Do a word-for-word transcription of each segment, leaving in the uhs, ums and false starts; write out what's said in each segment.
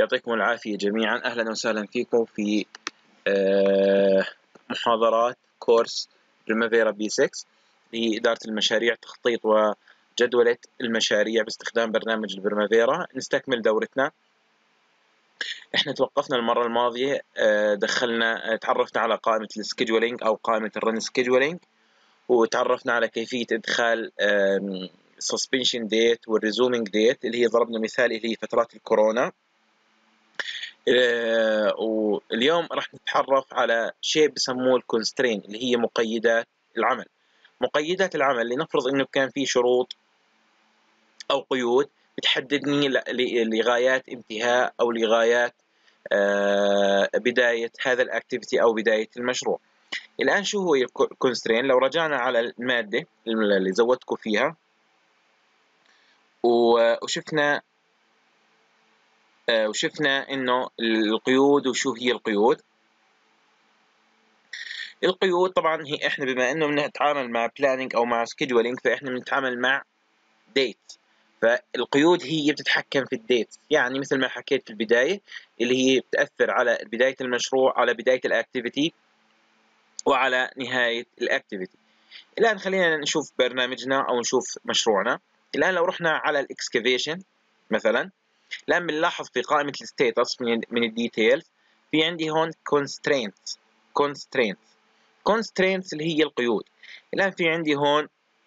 يعطيكم العافية جميعا. أهلا وسهلا فيكم في محاضرات كورس بريمافيرا بي ستة لإدارة المشاريع، تخطيط وجدولة المشاريع باستخدام برنامج البريمافيرا. نستكمل دورتنا. احنا توقفنا المرة الماضية، دخلنا تعرفنا على قائمة السكيدولينج أو قائمة الرن سكيدولينج، وتعرفنا على كيفية إدخال suspension date والريزومينج ديت اللي هي ضربنا مثال اللي هي فترات الكورونا. واليوم راح نتعرف على شيء بسموه الكونسترين اللي هي مقيدات العمل. مقيدات العمل لنفرض انه كان في شروط او قيود بتحددني لغايات انتهاء او لغايات بداية هذا الاكتيفيتي او بداية المشروع. الان شو هو الكونسترين؟ لو رجعنا على المادة اللي زودتكم فيها وشفنا وشفنا انه القيود، وشو هي القيود؟ القيود طبعا هي احنا بما انه بنتعامل مع بلاننج او مع سكيدولينج فاحنا بنتعامل مع ديت، فالقيود هي بتتحكم في الديت. يعني مثل ما حكيت في البدايه اللي هي بتاثر على بدايه المشروع، على بدايه الاكتيفيتي، وعلى نهايه الاكتيفيتي. الان خلينا نشوف برنامجنا او نشوف مشروعنا. الان لو رحنا على الاكسكافيشن مثلا، الان بنلاحظ في قائمه الستاتس من من الديتيلز في عندي هون constraints constraints constraints اللي هي القيود. الان في عندي هون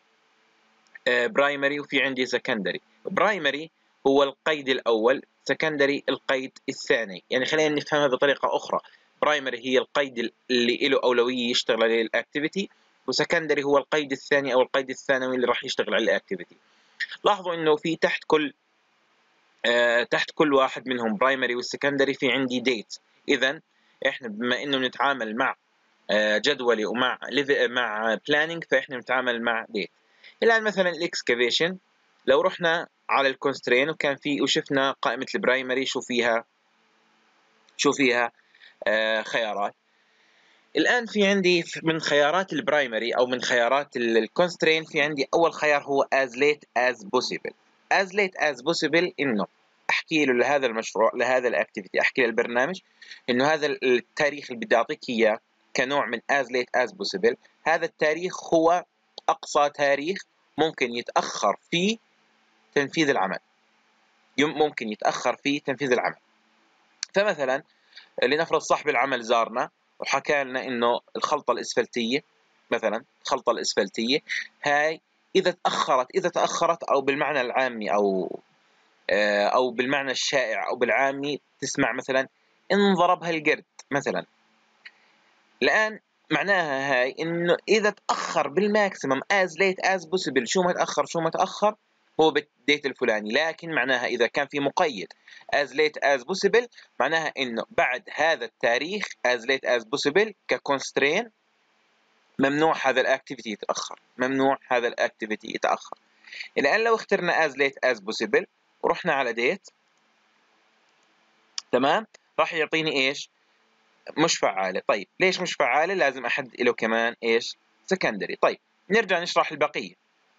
برايمري وفي عندي سكندري. برايمري هو القيد الاول، سكندري القيد الثاني. يعني خلينا نفهمها بطريقه اخرى، برايمري هي القيد اللي له اولويه يشتغل عليه الاكتيفيتي، وسكندري هو القيد الثاني او القيد الثانوي اللي راح يشتغل على الاكتيفيتي. لاحظوا انه في تحت كل آه تحت كل واحد منهم برايمري والسكندري في عندي ديت. اذا احنا بما انه بنتعامل مع آه جدولي ومع مع بلاننج فاحنا بنتعامل مع ديت. الان مثلا الاكسكافيشن لو رحنا على الكونسترين وكان في وشفنا قائمه البرايمري شو فيها شو فيها آه خيارات. الان في عندي من خيارات البرايمري او من خيارات الكونسترين في عندي اول خيار هو as late as possible. as late as possible انه احكي له لهذا المشروع، لهذا الاكتيفيتي، احكي للبرنامج انه هذا التاريخ اللي بدي اعطيك اياه كنوع من as late as possible، هذا التاريخ هو اقصى تاريخ ممكن يتاخر فيه تنفيذ العمل، ممكن يتاخر فيه تنفيذ العمل. فمثلا لنفرض صاحب العمل زارنا وحكى لنا انه الخلطه الاسفلتيه مثلا، الخلطه الاسفلتيه هاي اذا تاخرت اذا تاخرت او بالمعنى العامي او او بالمعنى الشائع او بالعامي تسمع مثلا انضربها القرد مثلا. الان معناها هاي انه اذا تاخر بالماكسيمم as late as possible، شو ما تاخر شو ما تاخر هو بالديت الفلاني. لكن معناها اذا كان في مقيد as late as possible معناها انه بعد هذا التاريخ as late as possible كconstraint ممنوع هذا الاكتيفيتي يتاخر، ممنوع هذا الاكتيفيتي يتاخر. الان لو اخترنا as late as possible ورحنا على ديت تمام، راح يعطيني ايش؟ مش فعاله. طيب ليش مش فعاله؟ لازم احدد له كمان ايش؟ سكندري. طيب نرجع نشرح البقيه.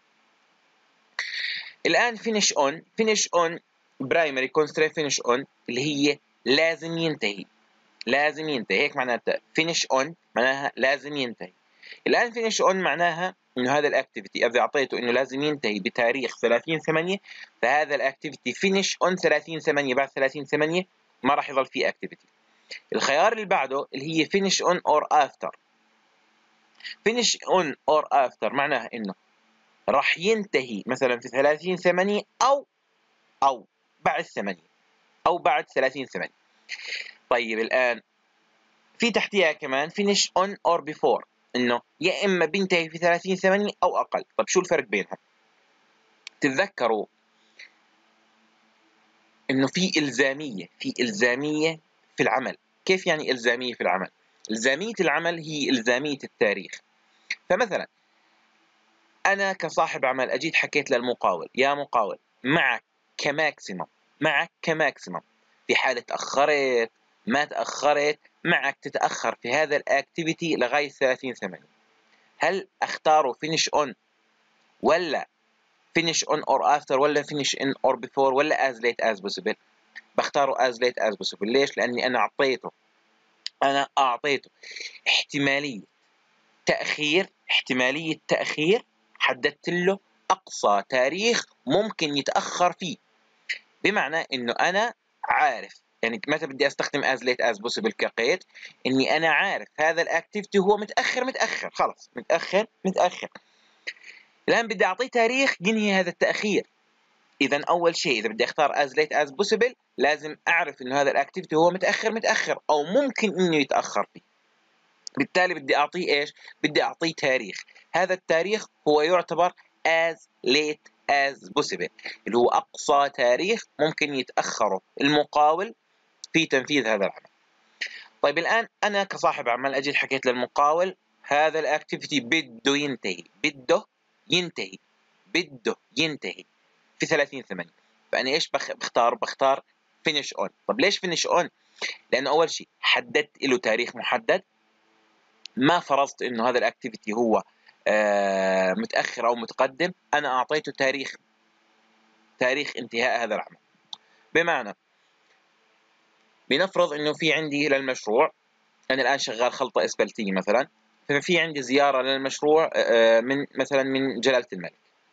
الان فينيش اون فينيش اون برايمري كونسترين فينيش اون اللي هي لازم ينتهي، لازم ينتهي. هيك معناتها فينيش اون معناها لازم ينتهي. الان فينيش اون معناها انه هذا الاكتيفيتي اذا اعطيته انه لازم ينتهي بتاريخ ثلاثين ثمانية فهذا الاكتيفيتي فينيش اون ثلاثين ثمانية، بعد ثلاثين ثمانية ما راح يضل فيه اكتيفيتي. الخيار اللي بعده اللي هي finish on or after. finish on or after معناها انه راح ينتهي مثلا في ثلاثين ثمانية او او بعد ثمانية او بعد ثلاثين ثمانية. طيب الان في تحتيها كمان finish on or before، انه يا اما بينتهي في ثلاثين ثمانية او اقل. طيب شو الفرق بينهم؟ تتذكروا انه في الزاميه في الزاميه في العمل. كيف يعني الزاميه في العمل؟ الزاميه العمل هي الزاميه التاريخ. فمثلا انا كصاحب عمل اجيت حكيت للمقاول يا مقاول معك كماكسيمم معك كماكسيمم في حاله تاخرت ما تاخرت معك تتاخر في هذا الاكتيفيتي لغايه ثلاثين ثمانية. هل اختاره فينيش اون ولا فينيش اون اور افتر ولا فينيش ان اور بيفور ولا از ليت از بوسيبل؟ بختاره as late as possible. ليش؟ لأني أنا أعطيته أنا أعطيته احتمالية تأخير احتمالية تأخير حددت له أقصى تاريخ ممكن يتأخر فيه. بمعنى إنه أنا عارف، يعني متى بدي أستخدم as late as possible كقيد؟ إني أنا عارف هذا الأكتيفيتي هو متأخر متأخر خلص متأخر متأخر. الآن بدي أعطيه تاريخ ينهي هذا التأخير. إذا أول شيء إذا بدي أختار as late as possible لازم أعرف إنه هذا الأكتيفيتي هو متأخر متأخر أو ممكن إنه يتأخر فيه. بالتالي بدي أعطيه إيش؟ بدي أعطيه تاريخ. هذا التاريخ هو يعتبر as late as possible، اللي هو أقصى تاريخ ممكن يتأخره المقاول في تنفيذ هذا العمل. طيب الآن أنا كصاحب عمل أجي حكيت للمقاول هذا الأكتيفيتي بده ينتهي بده ينتهي بده ينتهي في ثلاثين ثمانية. فأنا إيش بختار؟ بختار finish on. طب ليش finish on؟ لأنه أول شيء حددت له تاريخ محدد، ما فرضت إنه هذا الأكتيفيتي هو آه متأخر أو متقدم، أنا أعطيته تاريخ تاريخ انتهاء هذا العمل. بمعنى بنفرض إنه في عندي للمشروع، أنا الآن شغال خلطة إسفلتية مثلا، ففي عندي زيارة للمشروع آه من مثلا من جلالة الملك.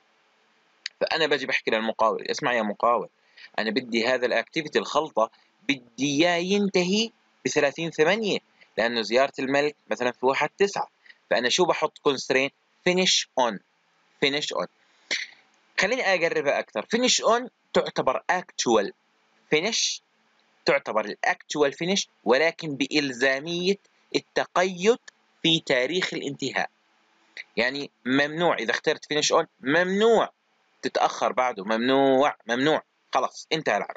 فأنا باجي بحكي للمقاول اسمع يا مقاول، أنا بدي هذا الأكتيفيتي الخلطة بدي إياه ينتهي بثلاثين ثمانية، لأنه زيارة الملك مثلا في واحد تسعة. فأنا شو بحط constraint؟ finish on finish on. خليني أقربها أكثر. finish on تعتبر actual finish، تعتبر الأكتوال finish، ولكن بإلزامية التقيد في تاريخ الانتهاء. يعني ممنوع إذا اخترت finish on ممنوع تتأخر بعده، ممنوع ممنوع خلاص انتهى العمل.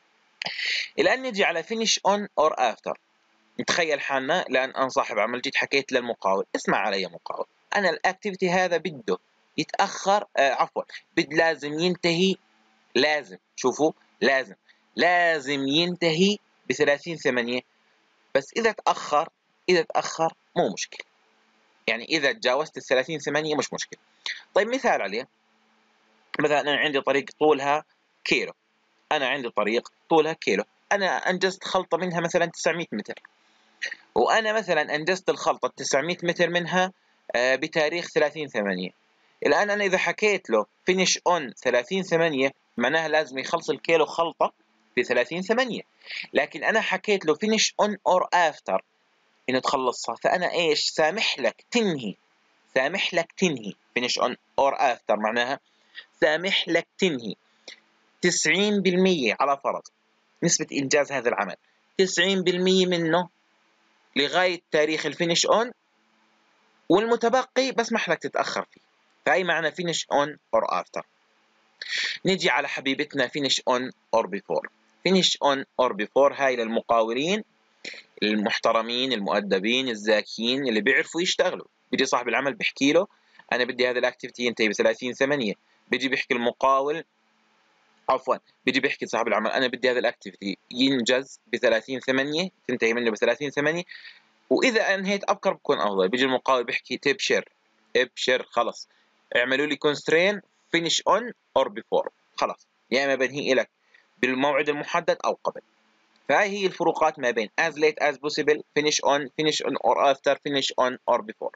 الآن نجي على finish on or after. نتخيل حالنا الآن أنا صاحب عمل، جيت حكيت للمقاول اسمع علي يا مقاول، أنا الأكتيفيتي هذا بده يتأخر آه عفوا بد لازم ينتهي لازم شوفوا لازم لازم ينتهي بثلاثين ثمانية، بس إذا تأخر إذا تأخر مو مشكلة، يعني إذا تجاوزت الثلاثين ثمانية مش مشكلة. طيب مثال عليه، مثلا أنا عندي طريق طولها كيلو، أنا عندي طريق طولها كيلو، أنا أنجزت خلطة منها مثلا تسعمائة متر، وأنا مثلا أنجزت الخلطة تسعمائة متر منها بتاريخ ثلاثين ثمانية. الآن أنا إذا حكيت له finish on ثلاثين ثمانية معناها لازم يخلص الكيلو خلطة في ثلاثين ثمانية، لكن أنا حكيت له finish on or after إنه تخلصها، فأنا إيش سامح لك تنهي سامح لك تنهي finish on or after معناها سامح لك تنهي تسعين بالمئة على فرض نسبة إنجاز هذا العمل تسعين بالمئة منه لغاية تاريخ الفينيش أون، والمتبقي بسمح لك تتأخر فيه. فأي معنى finish on or after. نجي على حبيبتنا finish on or before. finish on or before هاي للمقاولين المحترمين المؤدبين الذكيين اللي بيعرفوا يشتغلوا. بيجي صاحب العمل بيحكي له أنا بدي هذا الأكتيفيتي ينتهي بثلاثين ثمانية، بيجي بيحكي المقاول عفوا بيجي بيحكي صاحب العمل أنا بدي هذا الأكتيفيتي ينجز بثلاثين ثمانية، تنتهي منه بثلاثين ثمانية، وإذا أنهيت أبكر بكون أفضل. بيجي المقاول بيحكي تبشر ابشر خلص اعملوا لي constraint finish on or before، خلاص يا إما بنهي لك بالموعد المحدد أو قبل. فهاي هي الفروقات ما بين as late as possible finish on finish on or after finish on or before.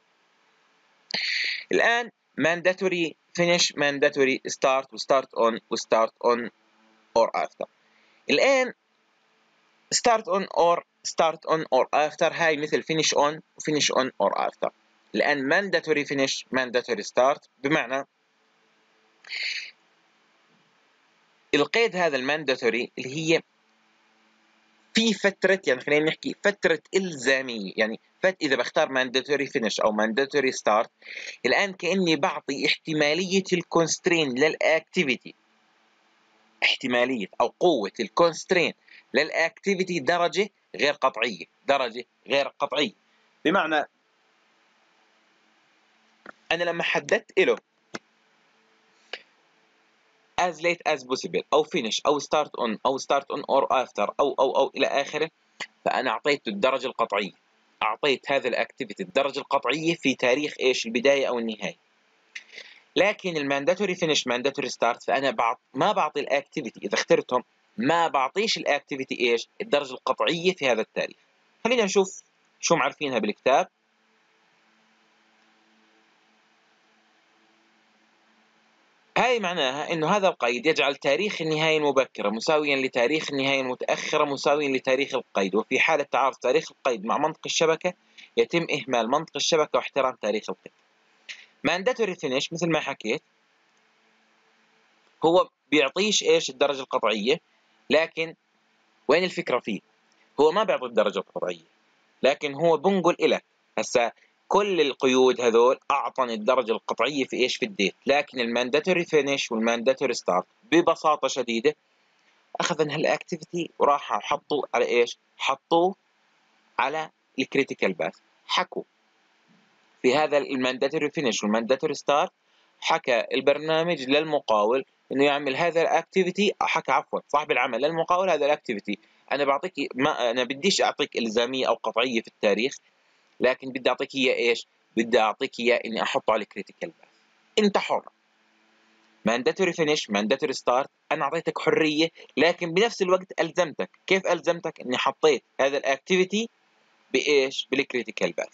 الآن mandatory finish mandatory start و start on و start on or after. الآن start on or start on or after هاي مثل finish on و finish on or after. الآن mandatory finish mandatory start بمعنى القيد هذا المانداتوري اللي هي في فترة، يعني خلينا نحكي فترة إلزامية، يعني فت إذا بختار mandatory finish أو mandatory start الآن كأني بعطي احتمالية الكونسترين للأكتيفيتي، احتمالية أو قوة الكونسترين للأكتيفيتي درجة غير قطعية، درجة غير قطعية. بمعنى أنا لما حددت له as late as possible أو finish أو start on أو start on or after أو أو أو إلى آخره، فأنا أعطيته الدرجة القطعية، أعطيت هذا الأكتيفيتي الدرجة القطعية في تاريخ إيش البداية أو النهاية. لكن المانداتوري فينيش مانداتوري ستارت فأنا بعط ما بعطي الأكتيفيتي إذا اخترتهم ما بعطيش الاكتيفيتي ايش؟ الدرجة القطعية في هذا التاريخ. خلينا نشوف شو معرفينها بالكتاب. هاي معناها انه هذا القيد يجعل تاريخ النهاية المبكرة مساويا لتاريخ النهاية المتأخرة مساويا لتاريخ القيد، وفي حالة تعارض تاريخ القيد مع منطق الشبكة يتم إهمال منطق الشبكة واحترام تاريخ القيد. mandatory finish مثل ما حكيت هو بيعطيش ايش؟ الدرجة القطعية، لكن وين الفكرة فيه؟ هو ما بيعطي الدرجة القطعية، لكن هو بنقول إلك هسا كل القيود هذول أعطني الدرجة القطعية في إيش؟ في الديت، لكن المانداتوري فينيش والمانداتوري ستارت ببساطة شديدة أخذ هالأكتيفيتي وراح حطوا على إيش؟ حطوه على الكريتيكال باث. حكوا في هذا المانداتوري فينيش والمانداتوري ستارت، حكى البرنامج للمقاول انه يعمل هذا الاكتيفيتي، حكى عفوا صاحب العمل للمقاول هذا الاكتيفيتي انا بعطيك ما انا بديش اعطيك الزاميه او قطعيه في التاريخ، لكن بدي اعطيك اياه ايش؟ بدي اعطيك اياه اني احطه على الكريتيكال باث. انت حر. مانداتوري فينيش مانداتوري ستارت انا اعطيتك حريه، لكن بنفس الوقت الزمتك. كيف الزمتك؟ اني حطيت هذا الاكتيفيتي بايش؟ بالكريتيكال باث.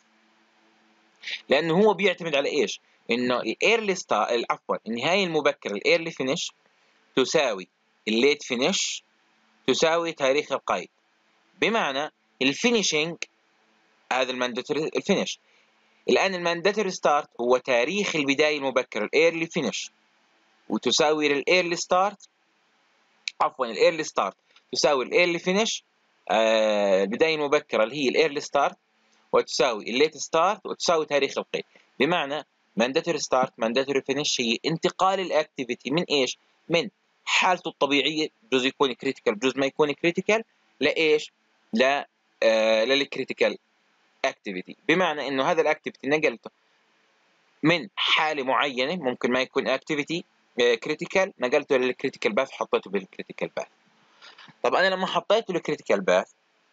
لانه هو بيعتمد على ايش؟ انه الايرلي ستار عفوا النهايه المبكره الايرلي فينيش تساوي الليت فينيش تساوي تاريخ القيد. بمعنى الفينيشنج هذا المانداتوري الفينيش. الان المانداتوري ستارت هو تاريخ البدايه المبكره الايرلي فينيش، وتساوي للايرلي ستارت عفوا الايرلي ستارت تساوي الايرلي فينيش آه البدايه المبكره اللي هي الايرلي ستارت، وتساوي الليت ستارت وتساوي تاريخ القيد. بمعنى mandatory start mandatory finish هي انتقال الاكتيفيتي من ايش؟ من حالته الطبيعيه، بجوز يكون كريتيكال بجوز ما يكون كريتيكال، لايش؟ ل آه للكريتيكال اكتيفيتي. بمعنى انه هذا الاكتيفيتي نقلته من حاله معينه ممكن ما يكون اكتيفيتي كريتيكال، نقلته للكريتيكال باث حطيته بالكريتيكال باث. طب انا لما حطيته للكريتيكال باث،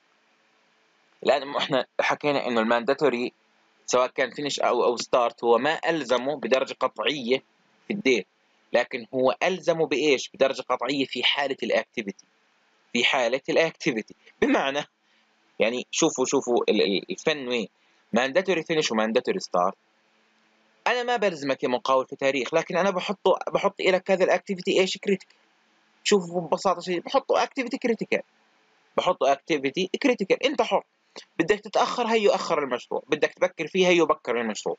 لان احنا حكينا انه المانداتوري سواء كان فينيش او او ستارت هو ما الزمه بدرجه قطعيه في الديت، لكن هو الزمه بايش؟ بدرجه قطعيه في حاله الاكتيفيتي. في حاله الاكتيفيتي بمعنى يعني شوفوا شوفوا الفن وين. مانداتوري فينيش ومانداتوري ستارت انا ما بلزمك يا مقاول في تاريخ، لكن انا بحطه بحط لك هذا الاكتيفيتي ايش؟ كريتيكال. شوفوا ببساطه شديده بحطه اكتيفيتي كريتيكال، بحطه اكتيفيتي كريتيكال. انت حر، بدك تتاخر هيو اخر المشروع، بدك تبكر فيه هيو بكر المشروع.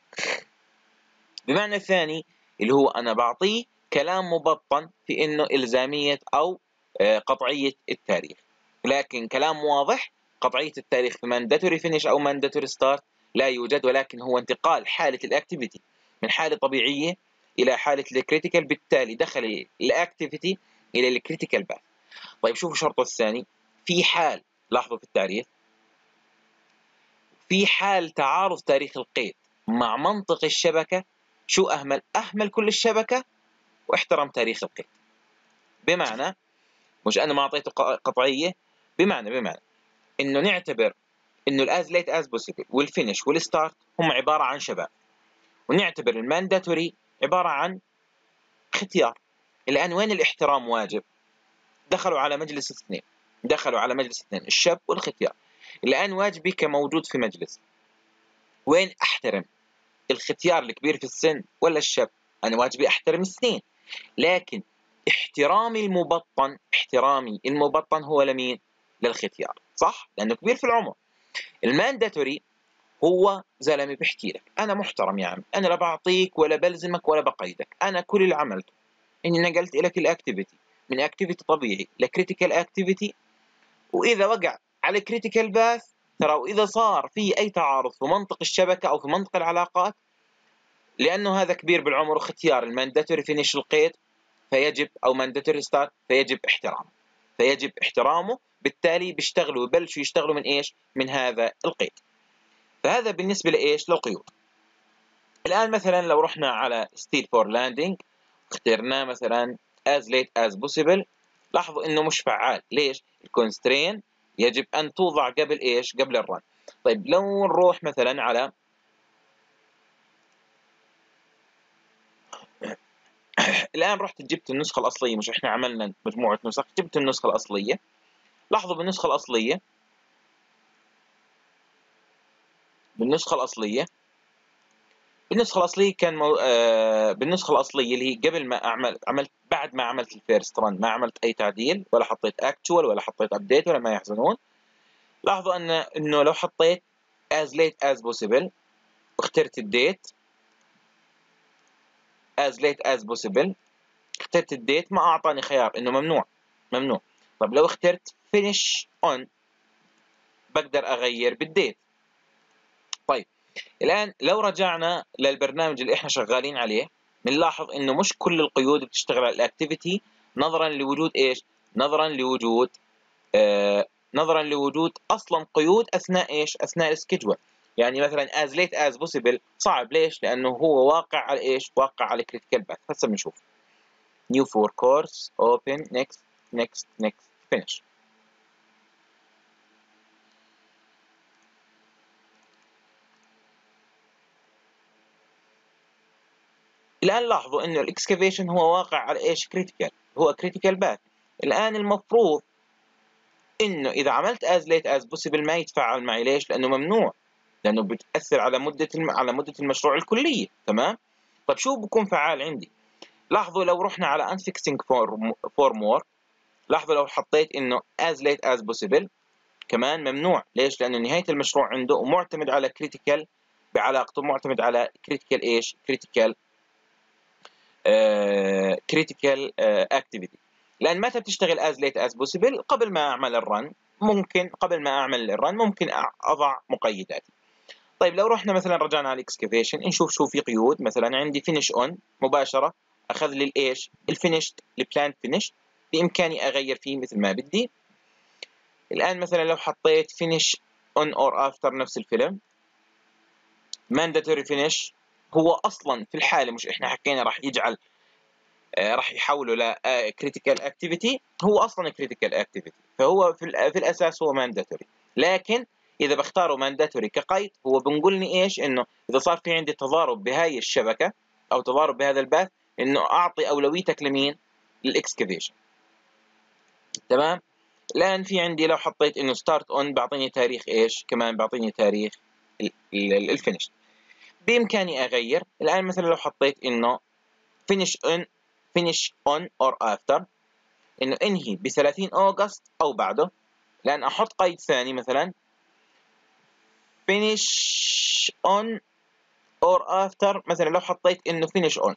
بمعنى الثاني اللي هو انا بعطيه كلام مبطن في انه الزاميه او قطعيه التاريخ، لكن كلام واضح قطعيه التاريخ في مانداتوري فينيش او مانداتوري ستارت لا يوجد، ولكن هو انتقال حاله الاكتيفيتي من حاله طبيعيه الى حاله الكريتيكال، بالتالي دخل الاكتيفيتي الى الكريتيكال باث. طيب شوفوا الشرط الثاني، في حال لاحظوا في التعريف في حال تعارض تاريخ القيد مع منطق الشبكه شو أهمل؟ أهمل كل الشبكة واحترم تاريخ القيد. بمعنى مش أنا ما أعطيته قطعية، بمعنى بمعنى إنه نعتبر إنه الأز ليت أز بوسيبل والفينش والستارت هم عبارة عن شباب، ونعتبر المانداتوري عبارة عن اختيار. الآن وين الاحترام واجب؟ دخلوا على مجلس اثنين، دخلوا على مجلس اثنين الشاب والاختيار. الآن واجبي كموجود في مجلس، وين أحترم؟ الختيار الكبير في السن ولا الشاب؟ أنا واجبي أحترم الاثنين، لكن احترامي المبطن احترامي المبطن هو لمين؟ للختيار، صح؟ لأنه كبير في العمر. المانداتوري هو زلمة بحكي لك أنا محترم يا عم، أنا لا بعطيك ولا بلزمك ولا بقيدك، أنا كل اللي عملته إني نقلت لك الأكتيفيتي من أكتيفيتي طبيعي لكريتيكال أكتيفيتي، وإذا وقع على كريتيكال باث ترى، وإذا صار في أي تعارض في منطق الشبكة أو في منطق العلاقات، لأنه هذا كبير بالعمر واختيار المانداتوري فينيش القيد فيجب أو مانداتوري ستارت فيجب احترامه فيجب احترامه بالتالي بيشتغلوا ببلشوا يشتغلوا من إيش؟ من هذا القيد. فهذا بالنسبة لإيش؟ للقيود. الآن مثلا لو رحنا على ستيل فور لاندنج اخترناه مثلا as late as possible، لاحظوا إنه مش فعال. ليش؟ الكونسترين يجب أن توضع قبل إيش؟ قبل الرن. طيب لو نروح مثلا على الآن رحت جبت النسخة الأصلية، مش إحنا عملنا مجموعة نسخ، جبت النسخة الأصلية. لاحظوا بالنسخة الأصلية بالنسخة الأصلية بالنسخة الأصلية كان مو... آه... بالنسخة الأصلية اللي هي قبل ما أعمل عملت بعد ما عملت الفيرست رن، ما عملت أي تعديل ولا حطيت اكتوال ولا حطيت ابديت ولا ما يحزنون. لاحظوا أن إنه لو حطيت as late as possible واخترت الديت as late as possible، اخترت الديت ما أعطاني خيار إنه ممنوع ممنوع. طب لو اخترت finish on بقدر أغير بالديت. طيب الآن لو رجعنا للبرنامج اللي إحنا شغالين عليه بنلاحظ إنه مش كل القيود بتشتغل على الأكتيفيتي نظرا لوجود إيش؟ نظرا لوجود آه نظرا لوجود أصلا قيود أثناء إيش؟ أثناء السكيدجول. يعني مثلا as late as possible صعب، ليش؟ لأنه هو واقع على إيش؟ واقع على critical path. هسه بنشوف new for course open next next next finish. الآن لاحظوا إنه الإكسكافيشن هو واقع على إيش؟ critical، هو critical path. الآن المفروض إنه إذا عملت as late as possible ما يتفاعل معي، ليش؟ لأنه ممنوع، لأنه بتأثر على مدة الم... على مدة المشروع الكلية. تمام؟ طيب شو بكون فعال عندي؟ لاحظوا لو رحنا على unfixing for, for more، لاحظوا لو حطيت إنه as late as possible كمان ممنوع، ليش؟ لأنه نهاية المشروع عنده معتمد على critical، بعلاقته معتمد على critical إيش؟ critical uh, critical uh, activity. لأن متى بتشتغل as late as possible؟ قبل ما أعمل الرن ممكن قبل ما أعمل الرن ممكن أضع مقيداتي. طيب لو رحنا مثلا رجعنا على الاكسكافيشن نشوف شو في قيود. مثلا عندي فينيش اون مباشرة أخذ لي الإيش؟ الفينيش البلان فينيش، بإمكاني أغير فيه مثل ما بدي. الآن مثلا لو حطيت فينيش اون اور افتر نفس الفيلم mandatory finish، هو أصلا في الحالة مش إحنا حكينا راح يجعل آه راح يحوله ل critical activity، هو أصلا critical activity، فهو في, في الأساس هو mandatory. لكن إذا بختاره mandatory كقيد هو بنقولني إيش؟ إنه إذا صار في عندي تضارب بهاي الشبكة أو تضارب بهذا الباث إنه أعطي أولويتك لمين؟ للإكسكافيشن. تمام؟ الآن في عندي لو حطيت إنه start on بعطيني تاريخ إيش؟ كمان بعطيني تاريخ الفينش. بإمكاني أغير. الآن مثلا لو حطيت إنه finish on finish on or after، إنه انهي ب ثلاثين أغسطس أو بعده. لأن أحط قيد ثاني مثلا finish on or after، مثلا لو حطيت إنه finish on.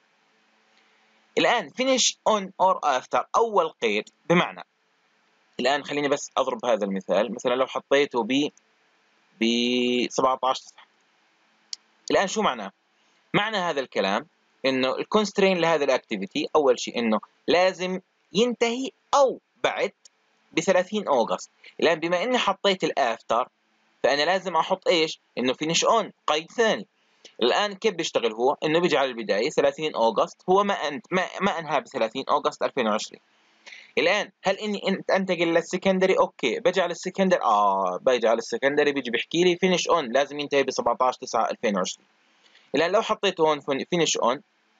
الآن finish on or after أول قيد بمعنى، الآن خليني بس أضرب هذا المثال. مثلا لو حطيته ب ب سبعة عشر تسعة، الآن شو معناه؟ معنى هذا الكلام إنه الكونسترين لهذا الأكتيفيتي أول شيء إنه لازم ينتهي أو بعد ب ثلاثين أغسطس. الآن بما إني حطيت الآفتر فأنا لازم أحط إيش؟ إنه فينيش أون قيد ثاني. الآن كيف بيشتغل هو؟ إنه بيجي على البداية ثلاثين أغسطس، هو ما أنت ما, ما أنهى ب ثلاثين أغسطس ألفين وعشرين. الآن هل إني أنتقل للسكندري؟ أوكي بجي على السكندري آه بيجي على السكندري بيجي بيحكي لي فينيش أون لازم ينتهي ب سبعة عشر تسعة ألفين وعشرين. الآن لو حطيت هون فينيش أون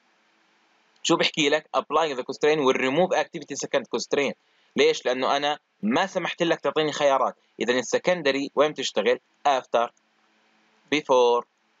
شو بحكي لك؟ applying the constraint will remove activity second constraint. ليش؟ لأنه أنا ما سمحت لك تعطيني خيارات. إذا السكندري وين تشتغل؟ after before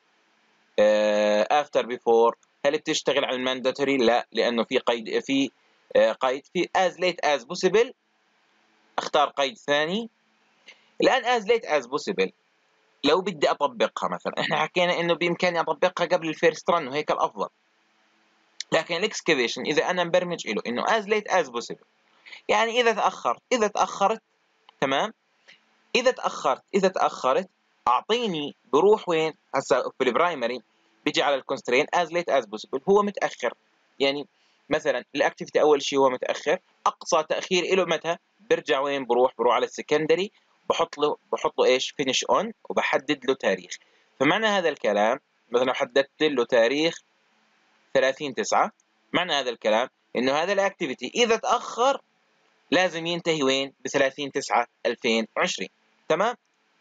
uh, after before. هل بتشتغل على المانداتوري؟ لا، لأنه في قيد في uh, قيد في as late as possible. اختار قيد ثاني. الآن as late as possible لو بدي أطبقها مثلا، إحنا حكينا إنه بإمكاني أطبقها قبل الفيرست رن وهيك الأفضل. لكن الاكسكافيشن إذا أنا مبرمج له إنه as late as possible، يعني إذا تأخرت إذا تأخرت تمام إذا تأخرت إذا تأخرت أعطيني بروح وين؟ هسا في البرايمري بيجي على الكونسترين as late as possible هو متأخر. يعني مثلا الأكتيفيتي أول شيء هو متأخر، أقصى تأخير له متى؟ برجع وين بروح؟ بروح على السكندري بحط له بحط له إيش؟ فينيش أون وبحدد له تاريخ. فمعنى هذا الكلام مثلا حددت له تاريخ ثلاثين تسعة، معنى هذا الكلام إنه هذا الأكتيفيتي إذا تأخر لازم ينتهي وين؟ ب ثلاثين تسعة ألفين وعشرين. تمام؟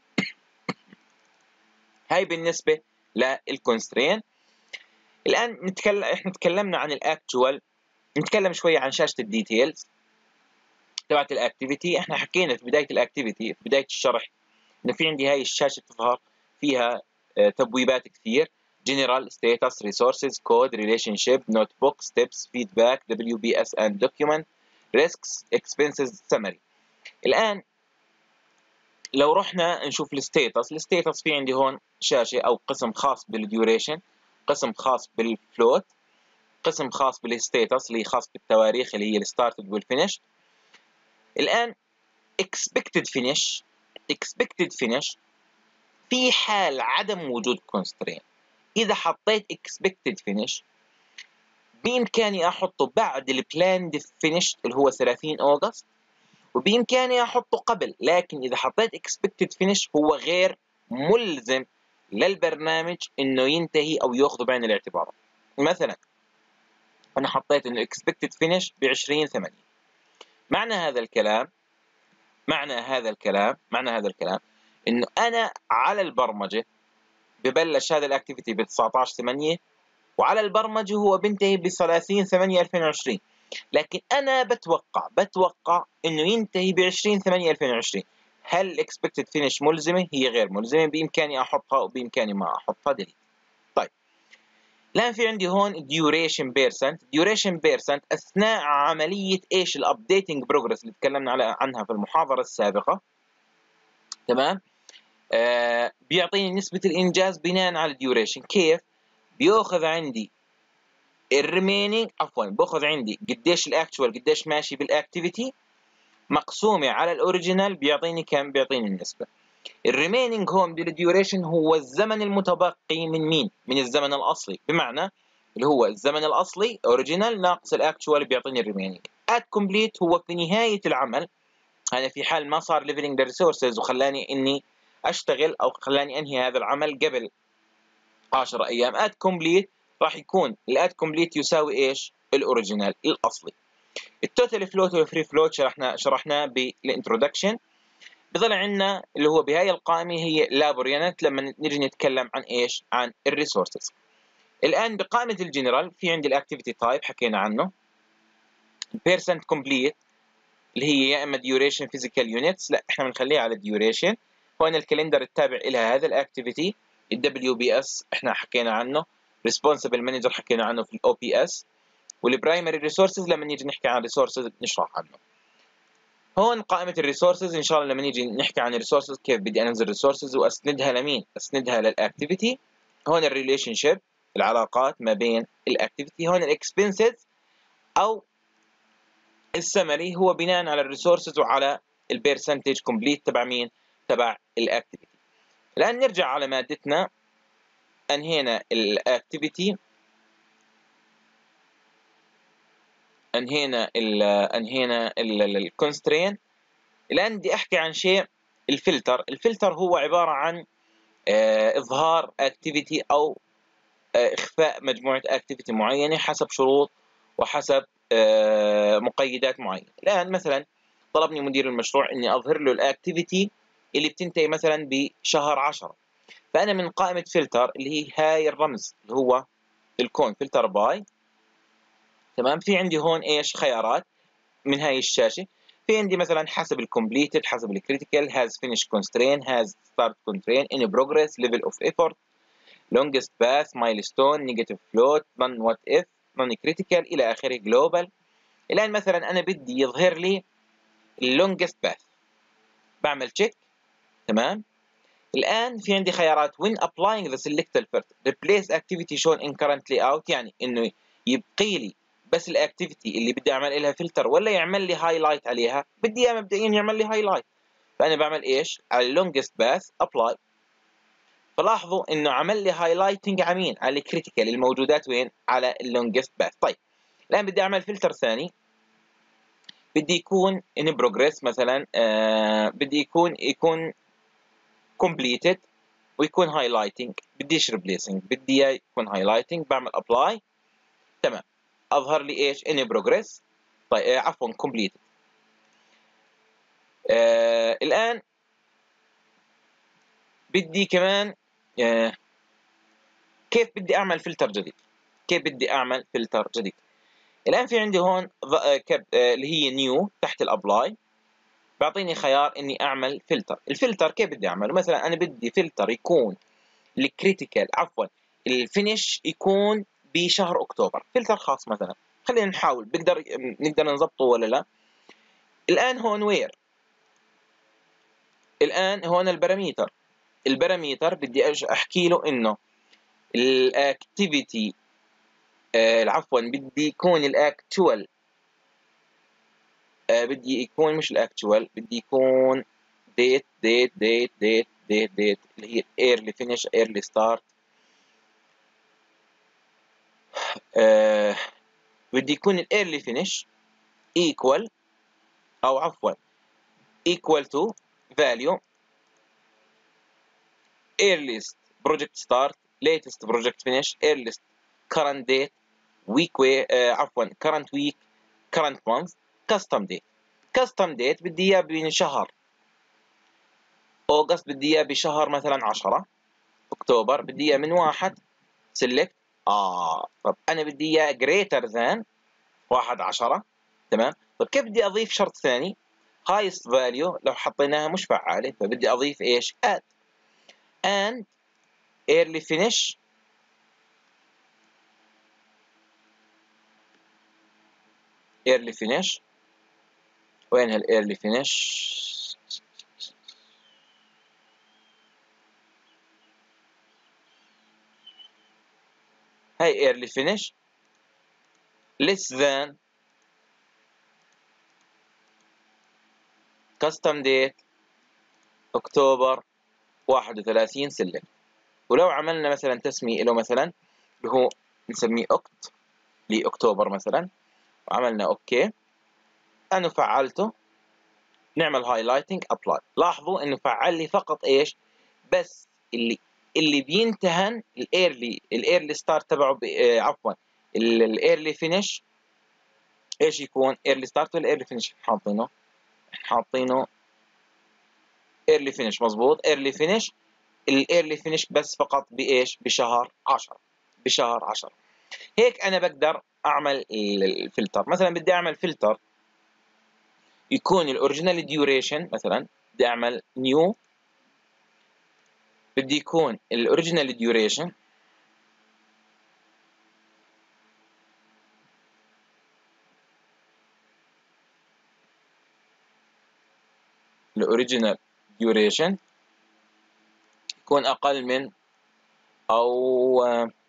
هاي بالنسبة للكونسترين. الآن نتكلم إحنا تكلمنا عن الأكتوال نتكلم شوية عن شاشة الديتيلز تبعت الاكتيفيتي. احنا حكينا في بداية الاكتيفيتي، في بداية الشرح، انه في عندي هاي الشاشة تظهر فيها تبويبات كثير: general, status, resources, code, relationship, notebook, steps, feedback, دبليو بي إس and document, risks, expenses, summary. الآن لو رحنا نشوف الستيتس، الستيتس في عندي هون شاشة أو قسم خاص بالديوريشن، قسم خاص بالفلوت، قسم خاص بالستيتس اللي خاص بالتواريخ اللي هي الستارتد والفينيش. الآن expected finish expected finish في حال عدم وجود constraint. إذا حطيت expected finish بإمكاني أحطه بعد البلاند finish اللي هو ثلاثين أغسطس، وبإمكاني أحطه قبل، لكن إذا حطيت expected finish هو غير ملزم للبرنامج إنه ينتهي أو يأخذه بعين الاعتبار. مثلا أنا حطيت إنه expected finish بعشرين ثمانية. معنى هذا الكلام معنى هذا الكلام معنى هذا الكلام إنه أنا على البرمجة ببلش هذا الأكتيفيتي ب تسعطعش ثمانية، وعلى البرمجة هو بينتهي ب ثلاثين ثمانية ألفين وعشرين، لكن أنا بتوقع بتوقع إنه ينتهي ب عشرين ثمانية ألفين وعشرين. هل expected finish ملزمة؟ هي غير ملزمة، بإمكاني أحطها وبإمكاني ما أحطها delete. طيب الآن في عندي هون duration percent duration percent أثناء عملية إيش الupdating progress اللي تكلمنا على عنها في المحاضرة السابقة. تمام. آه بيعطيني نسبة الإنجاز بناء على duration. كيف؟ بيأخذ عندي الريمينينج عفوا باخذ عندي قديش الاكتوال قديش ماشي بالاكتيفيتي مقسومه على الاوريجينال، بيعطيني كم؟ بيعطيني النسبه. الريمينينج هون بالديوريشن هو الزمن المتبقي من مين؟ من الزمن الاصلي، بمعنى اللي هو الزمن الاصلي اوريجينال ناقص الاكتوال بيعطيني الريمينينج. ات كومبليت هو في نهايه العمل، انا في حال ما صار ليفلنج للريسورسز وخلاني اني اشتغل او خلاني انهي هذا العمل قبل عشرة ايام. ات كومبليت راح يكون الات كومبليت يساوي ايش؟ الاوريجينال الاصلي. التوتال فلوت والفري فلوت شرحنا شرحناه بالانترودكشن. بضل عندنا اللي هو بهاي القائمه هي لابور يونت لما نيجي نتكلم عن ايش؟ عن الريسورسز. الان بقائمه الجنرال في عندي الاكتيفيتي تايب حكينا عنه، البيرسنت كومبليت اللي هي يا اما ديوريشن فيزيكال يونتس، لا احنا بنخليها على الديوريشن. هون الكالندر التابع لها هذا الاكتيفيتي. الدبليو بي اس احنا حكينا عنه، ريسبونسبل مانجر حكينا عنه في الاو بي اس، والبرايمري ريسورسز لما نيجي نحكي عن ريسورسز نشرح عنه. هون قائمه الريسورسز ان شاء الله لما نيجي نحكي عن الريسورسز كيف بدي انزل ريسورسز واسندها لمين؟ اسندها للاكتيفيتي. هون الريليشن شيب العلاقات ما بين الاكتيفيتي. هون الاكسبنسز او السمري هو بناء على الريسورسز وعلى البيرسنتج كومبليت تبع مين؟ تبع الاكتيفيتي. الان نرجع على مادتنا. انهينا الاكتيفيتي، انهينا ال انهينا الكونسترين. الان بدي احكي عن شيء، الفلتر. الفلتر هو عباره عن آه اظهار اكتيفيتي او آه اخفاء مجموعه اكتيفيتي معينه حسب شروط وحسب آه مقيدات معينه. الان مثلا طلبني مدير المشروع اني اظهر له الاكتيفيتي اللي بتنتهي مثلا بشهر عشرة، فانا من قائمه فلتر اللي هي هاي الرمز اللي هو الكون فلتر باي. تمام. في عندي هون ايش؟ خيارات من هاي الشاشه. في عندي مثلا حسب الكومبليتد، حسب الكريتيكال، هاز فينيش كونسترين، هاز ستارت كونسترين، ان بروجريس، ليفل اوف ايفورت، لونجست باث، مايلستون، نيجاتيف فلوت، نون وات اف، نون كريتيكال الى اخره، جلوبال. الان مثلا انا بدي يظهر لي اللونجست باث، بعمل تشيك. تمام. الان في عندي خيارات when applying the selected first replace activity shown in current layout، يعني انه يبقي لي بس الاكتيفيتي اللي بدي اعمل لها فلتر ولا يعمل لي هايلايت عليها. بدي اياه مبدئيا يعمل لي هايلايت، فانا بعمل ايش؟ على اللونجست باث ابلاي. فلاحظوا انه عمل لي هايلايتنج على مين؟ على الكريتيكال الموجودات وين؟ على اللونجست باث. طيب الان بدي اعمل فلتر ثاني، بدي يكون in progress مثلا، آه بدي يكون يكون completed ويكون هايلايتنج، بديش ريبليسنج، بدي اياه يكون هايلايتنج. بعمل ابلاي. تمام. اظهر لي ايش؟ اني بروجريس. طيب آه عفوا كومبليت. آه الان بدي كمان آه كيف بدي اعمل فلتر جديد؟ كيف بدي اعمل فلتر جديد؟ الآن في عندي هون اللي هي نيو تحت الأبلاي، بعطيني خيار إني أعمل فلتر. الفلتر كيف بدي أعمله؟ مثلا أنا بدي فلتر يكون الكريتيكال عفوا الفينش يكون بشهر أكتوبر، فلتر خاص مثلا. خلينا نحاول بقدر نقدر نضبطه ولا لا. الآن هون وير، الآن هون الباراميتر، الباراميتر بدي أحكي له إنه الأكتيفيتي آه عفوا بدي يكون الأكتوال آه بدي يكون مش الأكتوال، بدي يكون ديت ديت ديت ديت ديت ديت اللي هي ايرلي فينيش ايرلي ستارت. بدي يكون الايرلي فينيش equal او عفوا equal to value earliest project start latest project finish earliest current date week way آه عفوا current week current month custom date. custom date بدي اياه بشهر اوغست، بدي اياه بشهر مثلا عشرة. اكتوبر بدي اياه من واحد select. اه طب انا بدي اياه greater than واحد عشرة. تمام. طب كيف بدي اضيف شرط ثاني؟ highest value لو حطيناها مش فعالة، فبدي اضيف ايش؟ add and early finish early finish. وين هالايرلي finish؟ هاي early finish less than custom date اكتوبر واحد وثلاثين select. ولو عملنا مثلا تسمية له مثلا اللي هو نسميه اوكت لاكتوبر مثلا، وعملنا اوكي، انا فعلته، نعمل هايلايتنج ابلاي. لاحظوا انه فعل لي فقط ايش؟ بس اللي اللي بينتهن الايرلي الايرلي ستارت تبعه آه عفوا الايرلي فينيش ايش يكون؟ ايرلي ستارت ولا ايرلي فينيش حاطينه؟ حاطينه ايرلي فينيش مظبوط. ايرلي فينيش الايرلي فينيش بس فقط بايش؟ بشهر عشرة، بشهر عشرة. هيك انا بقدر اعمل الفلتر. مثلا بدي اعمل فلتر يكون الاوريجينال ديوريشن، مثلا بدي اعمل نيو، بدي يكون الاوريجينال ديوريشن الاوريجينال ديوريشن يكون اقل من او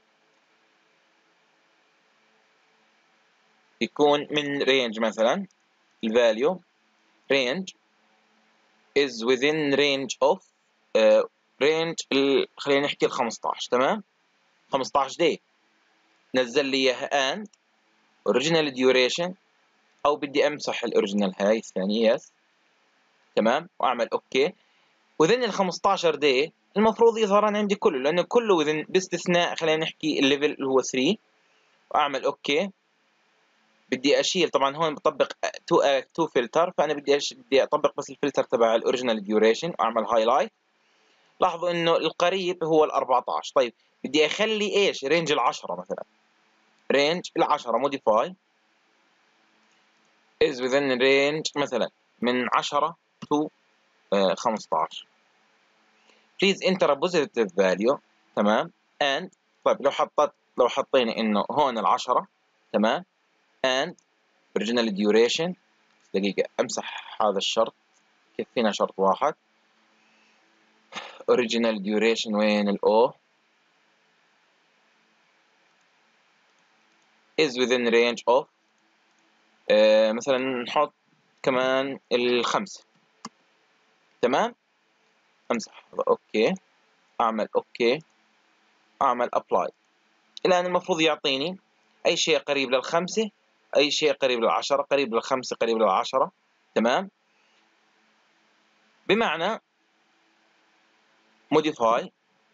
يكون من رينج، مثلا الفاليو range is within range of uh, range ال... خلينا نحكي ال خمسطعش. تمام. خمسطعش دي نزل لي اياها and original duration، او بدي امسح الاوريجينال هاي الثانيه يس. تمام. واعمل اوكي. within ال خمسطعش دي المفروض يظهر عندي كله، لانه كله within باستثناء خلينا نحكي الليفل اللي هو ثلاثة. واعمل اوكي. بدي اشيل طبعا هون بطبق تو تو فلتر، فانا بدي أش... بدي اطبق بس الفلتر تبع الاوريجينال ديوريشن واعمل هايلايت. لاحظوا انه القريب هو ال أربعطعش. طيب بدي اخلي ايش؟ رينج ال عشرة مثلا، رينج ال عشرة موديفاي is within range مثلا من عشرة to خمسطعش. please enter a positive value. تمام. and طيب لو حطيت لو حطينا انه هون ال عشرة. تمام. and original duration. دقيقة امسح هذا الشرط، كفينا شرط واحد. original duration وين الاو؟ is within range of آه مثلا نحط كمان الخمسة. تمام. امسح هذا اوكي، اعمل اوكي، اعمل ابلاي. الان المفروض يعطيني اي شيء قريب للخمسة، اي شيء قريب للعشرة، قريب للخمسة، قريب للعشرة. تمام. بمعنى موديفاي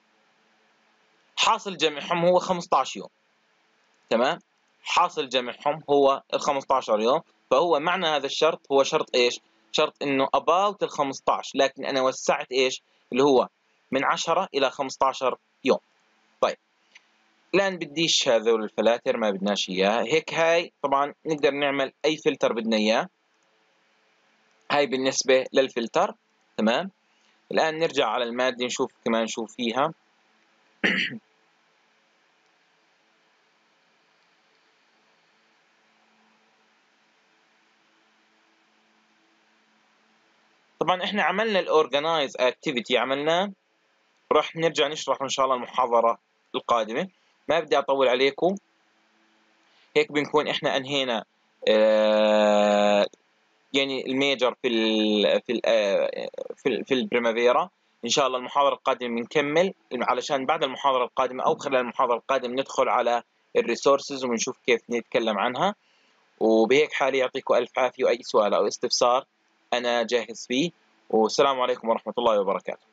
حاصل جمعهم هو خمسطعش يوم. تمام. حاصل جمعهم هو ال خمسطعش يوم، فهو معنى هذا الشرط هو شرط ايش؟ شرط انه about ال خمسطعش، لكن انا وسعت ايش؟ اللي هو من عشرة الى خمسطعش يوم. طيب الآن بديش هذول الفلاتر، ما بدناش إياها هيك. هاي طبعا نقدر نعمل أي فلتر بدنا إياه. هاي بالنسبة للفلتر. تمام. الآن نرجع على المادة نشوف كمان شو فيها. طبعا احنا عملنا الاورجنايز اكتيفيتي عملناه، راح نرجع نشرح ان شاء الله المحاضرة القادمة. ما بدي اطول عليكم، هيك بنكون احنا انهينا آه يعني الميجر في ال في ال في, ال في البريمافيرا. ان شاء الله المحاضرة القادمة بنكمل، علشان بعد المحاضرة القادمة او خلال المحاضرة القادمة ندخل على الريسورسز ونشوف كيف نتكلم عنها. وبهيك حالي يعطيكم الف عافية، واي سؤال او استفسار انا جاهز فيه. والسلام عليكم ورحمة الله وبركاته.